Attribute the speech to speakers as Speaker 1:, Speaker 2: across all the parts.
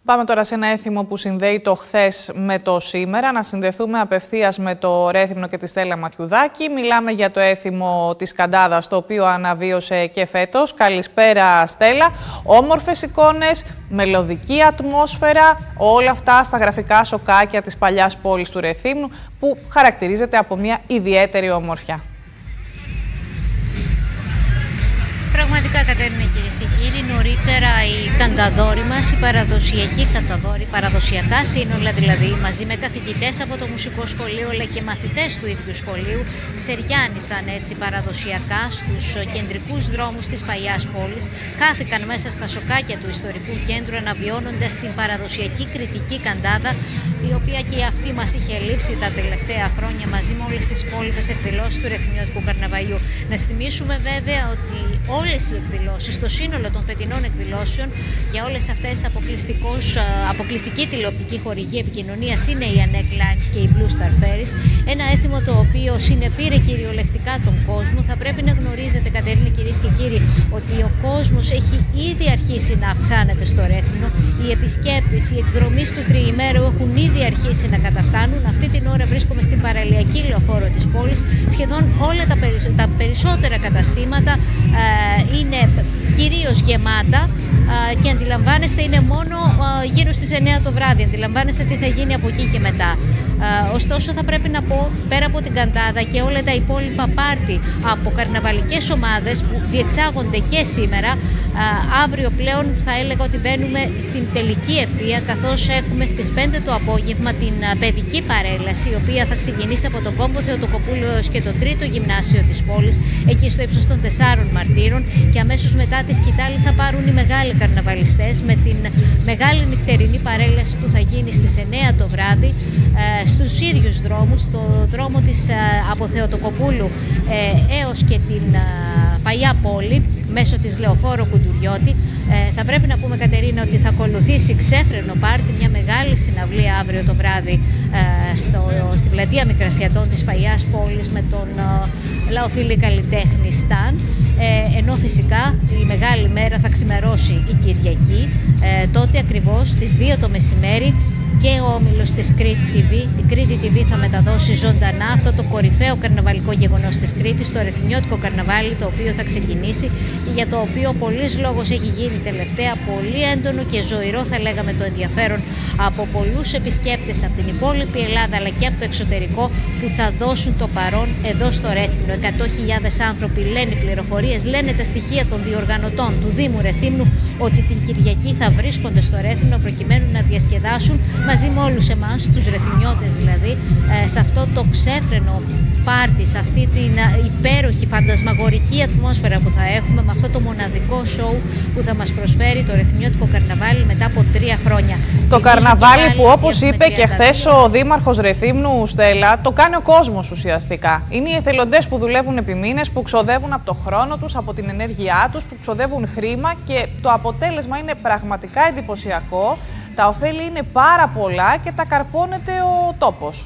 Speaker 1: Πάμε τώρα σε ένα έθιμο που συνδέει το χθες με το σήμερα. Να συνδεθούμε απευθείας με το Ρέθυμνο και τη Στέλλα Μαθιουδάκη. Μιλάμε για το έθιμο της Καντάδας, το οποίο αναβίωσε και φέτος. Καλησπέρα, Στέλλα. Όμορφες εικόνες, μελωδική ατμόσφαιρα, όλα αυτά στα γραφικά σοκάκια της παλιάς πόλης του Ρεθύμνου, που χαρακτηρίζεται από μια ιδιαίτερη ομορφιά.
Speaker 2: Πραγματικά, Κατέρινα, κυρίες και κύριοι, νωρίτερα οι κανταδόροι μας, οι παραδοσιακοί κανταδόροι, παραδοσιακά σύνολα δηλαδή, μαζί με καθηγητές από το μουσικό σχολείο αλλά και μαθητές του ίδιου σχολείου, σεριάνισαν έτσι παραδοσιακά στους κεντρικούς δρόμους της παλιάς πόλης, χάθηκαν μέσα στα σοκάκια του ιστορικού κέντρου, αναβιώνοντας την παραδοσιακή κριτική καντάδα, η οποία και αυτή μας είχε λείψει τα τελευταία χρόνια μαζί με όλες τις υπόλοιπες εκδηλώσεις του Ρεθυμνιώτικου Καρναβαλιού. Να θυμίσουμε βέβαια ότι όλες οι εκδηλώσεις, το σύνολο των φετινών εκδηλώσεων για όλες αυτές αποκλειστική τηλεοπτική χορηγή επικοινωνίας είναι η Anek Lines και η Blue Star Ferries. Ένα έθιμο το οποίο συνεπήρε κυριολεκτικά τον κόσμο. Θα πρέπει να γνωρίζετε, Κατερίνα, κυρίες και κύριοι, ότι ο κόσμος έχει ήδη αρχίσει να αυξάνεται στο Ρέθυμνο. Οι επισκέπτες, οι εκδρομείς του τριημέρου έχουν ήδη αρχίσει να καταφτάνουν. Αυτή την ώρα βρίσκομαι στην παραλιακή λεωφόρο της πόλης. Σχεδόν όλα τα περισσότερα καταστήματα είναι κυρίως γεμάτα και αντιλαμβάνεστε, είναι μόνο γύρω στις 9 το βράδυ. Αντιλαμβάνεστε τι θα γίνει από εκεί και μετά. Ωστόσο, θα πρέπει να πω, πέρα από την Καντάδα και όλα τα υπόλοιπα πάρτι από καρναβαλικές ομάδες που διεξάγονται και σήμερα, αύριο πλέον θα έλεγα ότι μπαίνουμε στην τελική ευθεία, καθώς έχουμε στις 5 το απόγευμα την παιδική παρέλαση, η οποία θα ξεκινήσει από τον κόμπο Θεοτοκοπούλου έως και το 3ο γυμνάσιο της πόλης, εκεί στο ύψος των 4 Μαρτύρων, και αμέσως μετά τη σκητάλη θα πάρουν οι μεγάλοι καρναβαλιστές με την μεγάλη νυχτερινή παρέλαση που θα γίνει στις 9 το βράδυ στους ίδιους δρόμους, στο δρόμο της από Θεοτοκοπούλου έως και την παλιά πόλη, μέσω της Λεωφόρου Κουντουριώτη. Θα πρέπει να πούμε, Κατερίνα, ότι θα ακολουθήσει ξέφρενο πάρτι, μια μεγάλη συναυλία αύριο το βράδυ στην πλατεία Μικρασιατών της παλιάς πόλης με τον λαοφιλή καλλιτέχνη Σταν. Ενώ φυσικά η μεγάλη μέρα θα ξημερώσει η Κυριακή, τότε ακριβώς στις 2 το μεσημέρι, και ο όμιλος της Κρήτη TV. Η Κρήτη TV θα μεταδώσει ζωντανά αυτό το κορυφαίο καρναβαλικό γεγονός της Κρήτης, το Ρεθυμνιώτικο Καρναβάλι, το οποίο θα ξεκινήσει και για το οποίο πολλής λόγος έχει γίνει τελευταία, πολύ έντονο και ζωηρό θα λέγαμε το ενδιαφέρον από πολλούς επισκέπτες από την υπόλοιπη Ελλάδα αλλά και από το εξωτερικό, που θα δώσουν το παρόν εδώ στο Ρέθυμνο. 100.000 άνθρωποι, λένε οι πληροφορίες, λένε τα στοιχεία των διοργανωτών του Δήμου Ρεθύμνου, ότι την Κυριακή θα βρίσκονται στο Ρέθυμνο προκειμένου να διασκεδάσουν μαζί με όλους εμάς, τους Ρεθυμνιώτες δηλαδή, σε αυτό το ξέφρενο πάρτι, σε αυτή την υπέροχη φαντασμαγορική ατμόσφαιρα που θα έχουμε, με αυτό το μοναδικό σοου που θα μας προσφέρει το Ρεθυμνιώτικο Καρναβάλι μετά από 3 χρόνια.
Speaker 1: Το καρναβάλι που, όπως είπε και χθες ο Δήμαρχος Ρεθύμνου, Στέλλα, το κάνει ο κόσμος ουσιαστικά. Είναι οι εθελοντές που δουλεύουν επί μήνες, που ξοδεύουν από το χρόνο τους, από την ενέργειά τους, που ξοδεύουν χρήμα, και το αποτέλεσμα είναι πραγματικά εντυπωσιακό. Τα ωφέλη είναι πάρα πολλά και τα καρπώνεται ο τόπος.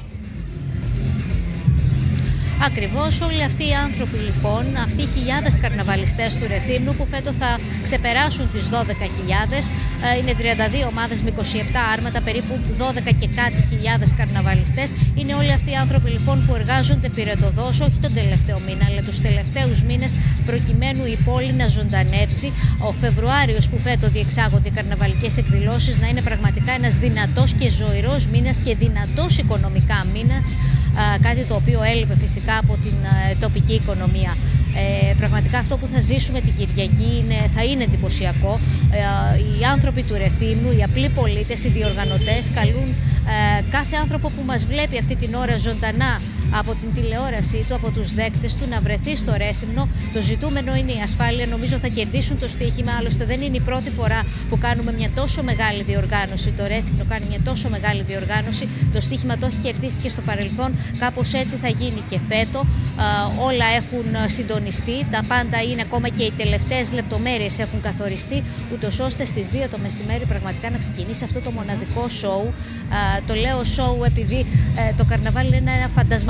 Speaker 2: Ακριβώς, όλοι αυτοί οι άνθρωποι λοιπόν, αυτοί οι χιλιάδες καρναβαλιστές του Ρεθύμνου που φέτος θα ξεπεράσουν τις 12.000, είναι 32 ομάδες με 27 άρματα, περίπου 12 και κάτι χιλιάδες καρναβαλιστές. Είναι όλοι αυτοί οι άνθρωποι λοιπόν που εργάζονται πυρετωδώς, όχι τον τελευταίο μήνα, αλλά τους τελευταίους μήνες, προκειμένου η πόλη να ζωντανέψει. Ο Φεβρουάριος που φέτος διεξάγονται οι καρναβαλικές εκδηλώσεις να είναι πραγματικά ένας δυνατός και ζωηρός μήνας και δυνατός οικονομικά μήνας, κάτι το οποίο έλειπε φυσικά από την τοπική οικονομία. Πραγματικά αυτό που θα ζήσουμε την Κυριακή θα είναι εντυπωσιακό. Οι άνθρωποι του Ρεθύμνου, οι απλοί πολίτες, οι διοργανωτές καλούν κάθε άνθρωπο που μας βλέπει αυτή την ώρα ζωντανά από την τηλεόρασή του, από τους δέκτες του, να βρεθεί στο Ρέθυμνο. Το ζητούμενο είναι η ασφάλεια. Νομίζω θα κερδίσουν το στοίχημα. Άλλωστε, δεν είναι η πρώτη φορά που κάνουμε μια τόσο μεγάλη διοργάνωση. Το Ρέθυμνο κάνει μια τόσο μεγάλη διοργάνωση. Το στοίχημα το έχει κερδίσει και στο παρελθόν. Κάπως έτσι θα γίνει και φέτο. Όλα έχουν συντονιστεί. Τα πάντα είναι, ακόμα και οι τελευταίες λεπτομέρειες έχουν καθοριστεί, ούτως ώστε στις 2 το μεσημέρι πραγματικά να ξεκινήσει αυτό το μοναδικό σοου. Το λέω σοου επειδή το καρναβάλι είναι ένα φαντασμαγορικό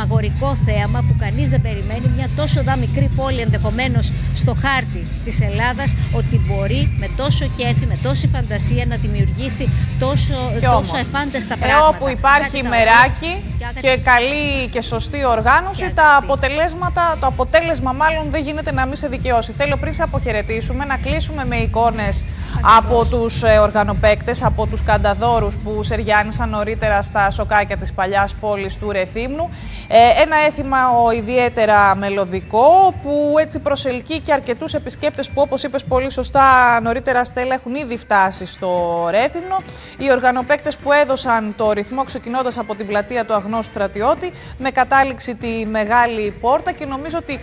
Speaker 2: φαντασμαγορικό θέαμα που κανείς δεν περιμένει, μια τόσο μικρή πόλη ενδεχομένως στο χάρτη της Ελλάδας, ότι μπορεί με τόσο κέφι, με τόση φαντασία να δημιουργήσει τόσο εφάνταστα πράγματα.
Speaker 1: Όπου υπάρχει μεράκι και καλή και σωστή οργάνωση, το αποτέλεσμα μάλλον δεν γίνεται να μην σε δικαιώσει. Θέλω πριν σε αποχαιρετήσουμε να κλείσουμε με εικόνες από τους οργανοπαίκτες, από τους κανταδόρους που σεριάνισαν νωρίτερα στα σοκάκια της παλιάς πόλης του Ρεθύμνου. Ένα έθιμα ιδιαίτερα μελωδικό που έτσι προσελκύει και αρκετούς επισκέπτες που, όπως είπες πολύ σωστά νωρίτερα, Στέλλα, έχουν ήδη φτάσει στο Ρέθυμνο. Οι οργανοπαίκτες που έδωσαν το ρυθμό ξεκινώντας από την πλατεία του Αγνώστου Στρατιώτη με κατάληξη τη Μεγάλη Πόρτα, και νομίζω ότι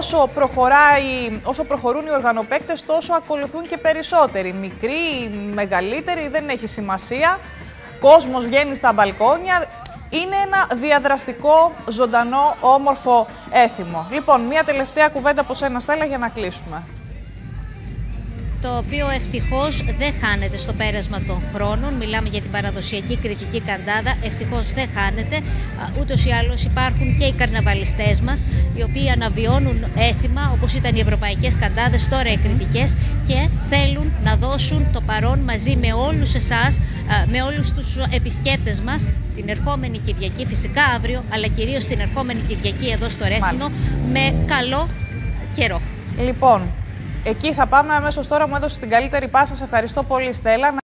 Speaker 1: όσο προχωρούν οι οργανοπαίκτες τόσο ακολουθούν και περισσότεροι. Μικροί, μεγαλύτεροι, δεν έχει σημασία. Κόσμος βγαίνει στα μπαλκόνια. Είναι ένα διαδραστικό, ζωντανό, όμορφο έθιμο. Λοιπόν, μια τελευταία κουβέντα από σένα, Στέλλα, για να κλείσουμε.
Speaker 2: Το οποίο ευτυχώς δεν χάνεται στο πέρασμα των χρόνων. Μιλάμε για την παραδοσιακή κρητική καντάδα. Ευτυχώς δεν χάνεται. Ούτως ή άλλως υπάρχουν και οι καρναβαλιστές μας, οι οποίοι αναβιώνουν έθιμα, όπως ήταν οι ευρωπαϊκές καντάδες, τώρα οι κρητικές, και θέλουν να δώσουν το παρόν μαζί με όλους εσάς, με όλους τους επισκέπτες μας, την ερχόμενη Κυριακή, φυσικά αύριο, αλλά κυρίως την ερχόμενη Κυριακή εδώ στο Ρέθυμνο, με καλό καιρό.
Speaker 1: Λοιπόν, εκεί θα πάμε αμέσως τώρα. Μου έδωσε την καλύτερη πάσα. Σε ευχαριστώ πολύ, Στέλλα.